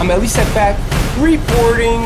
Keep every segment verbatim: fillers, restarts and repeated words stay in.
I'm Elie Seckbach reporting.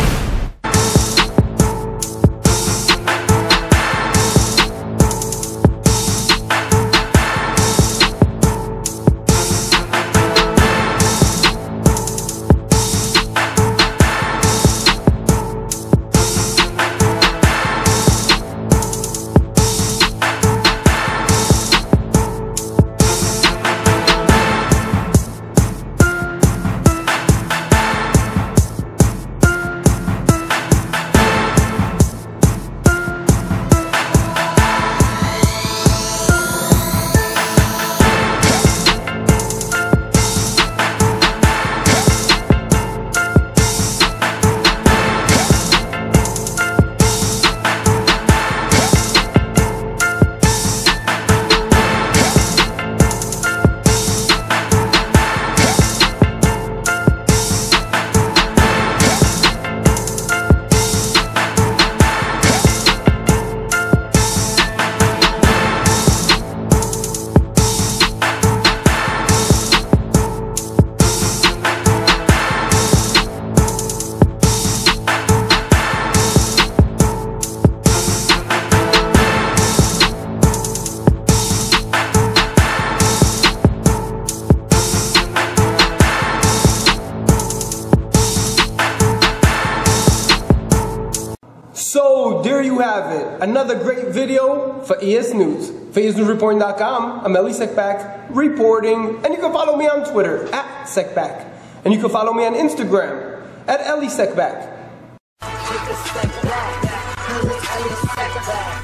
So there you have it, another great video for E S News. For E S News Reporting dot com, I'm Elie Seckbach reporting, and you can follow me on Twitter at Seckbach, and you can follow me on Instagram at Elie Seckbach.